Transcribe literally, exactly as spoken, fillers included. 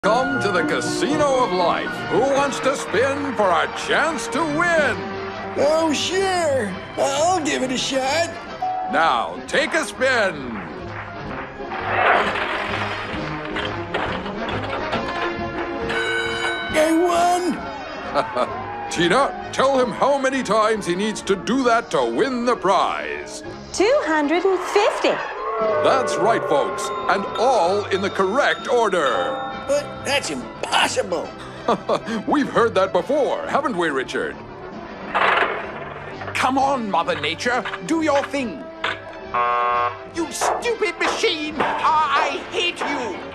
Come to the casino of life. Who wants to spin for a chance to win? Oh, sure. I'll give it a shot. Now, take a spin. I won. Tina, tell him how many times he needs to do that to win the prize. two hundred fifty. That's right, folks, and all in the correct order. But that's impossible. We've heard that before, haven't we, Richard? Come on, Mother Nature, do your thing. You stupid machine! I, I hate you!